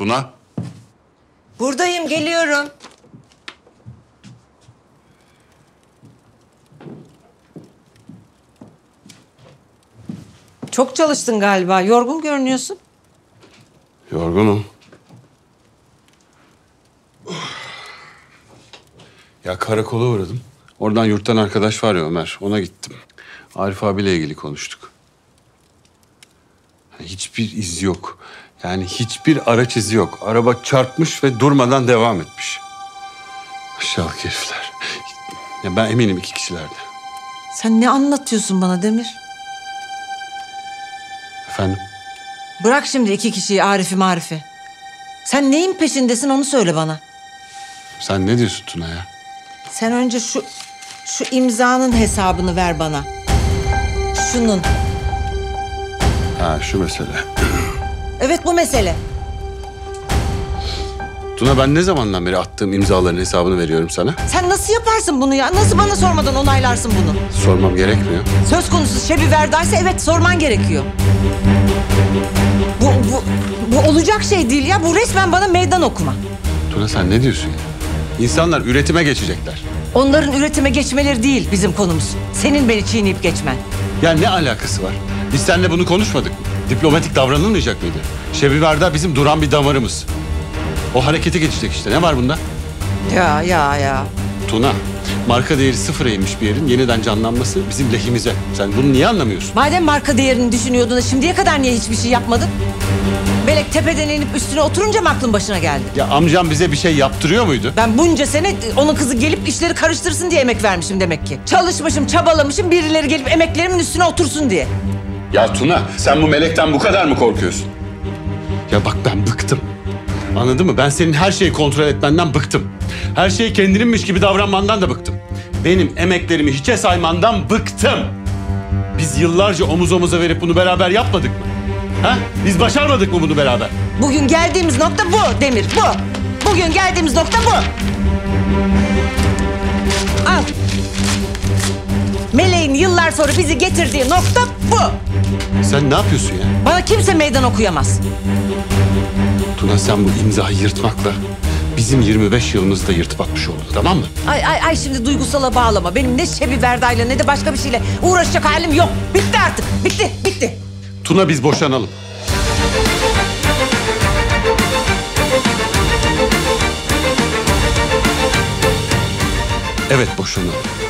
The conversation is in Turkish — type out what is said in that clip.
Tuna. Buradayım, geliyorum. Çok çalıştın galiba. Yorgun görünüyorsun. Yorgunum. Ya karakola uğradım. Oradan yurttan arkadaş var ya Ömer. Ona gittim. Arif abiyle ilgili konuştuk. Hiçbir iz yok. Yani hiçbir araç izi yok. Araba çarpmış ve durmadan devam etmiş. Aşağılık herifler. Ya ben eminim 2 kişilerdi. Sen ne anlatıyorsun bana Demir? Efendim? Bırak şimdi 2 kişiyi, Arif'i Marif'i. Sen neyin peşindesin onu söyle bana. Sen ne diyorsun Tuna ya? Sen önce şu imzanın hesabını ver bana. Şunun. Ha şu mesele. Evet, bu mesele. Tuna ben ne zamandan beri attığım imzaların hesabını veriyorum sana? Sen nasıl yaparsın bunu ya? Nasıl bana sormadan onaylarsın bunu? Sormam gerekmiyor. Söz konusu Şebi Verdaysa evet sorman gerekiyor. Bu olacak şey değil ya. Bu resmen bana meydan okuma. Tuna sen ne diyorsun ya? İnsanlar üretime geçecekler. Onların üretime geçmeleri değil bizim konumuz. Senin beni çiğneyip geçmen. Ya ne alakası var? Biz seninle bunu konuşmadık mı? Diplomatik davranılmayacak mıydı? Şebi Verda bizim duran bir damarımız. O harekete geçecek işte. Ne var bunda? Ya. Tuna, marka değeri sıfıra inmiş bir yerin yeniden canlanması bizim lehimize. Sen bunu niye anlamıyorsun? Madem marka değerini düşünüyordun da şimdiye kadar niye hiçbir şey yapmadın? Belek tepeden inip üstüne oturunca mı aklın başına geldi? Ya amcam bize bir şey yaptırıyor muydu? Ben bunca sene onun kızı gelip işleri karıştırsın diye emek vermişim demek ki. Çalışmışım, çabalamışım, birileri gelip emeklerimin üstüne otursun diye. Ya Tuna, sen bu melekten bu kadar mı korkuyorsun? Ya bak ben bıktım. Anladın mı? Ben senin her şeyi kontrol etmenden bıktım. Her şey kendininmiş gibi davranmandan da bıktım. Benim emeklerimi hiçe saymandan bıktım. Biz yıllarca omuz omuza verip bunu beraber yapmadık mı? Ha? Biz başarmadık mı bunu beraber? Bugün geldiğimiz nokta bu Demir, bu. Bugün geldiğimiz nokta bu. Al. Meleğin yıllar sonra bizi getirdiği nokta bu. Sen ne yapıyorsun ya? Bana kimse meydan okuyamaz. Tuna sen bu imzayı yırtmakla bizim 25 yılımızı da yırtıp atmış oldun, tamam mı? Ay şimdi duygusala bağlama. Benim ne Şebi Verda'yla ne de başka bir şeyle uğraşacak halim yok. Bitti artık. Bitti. Tuna biz boşanalım. Evet boşanalım.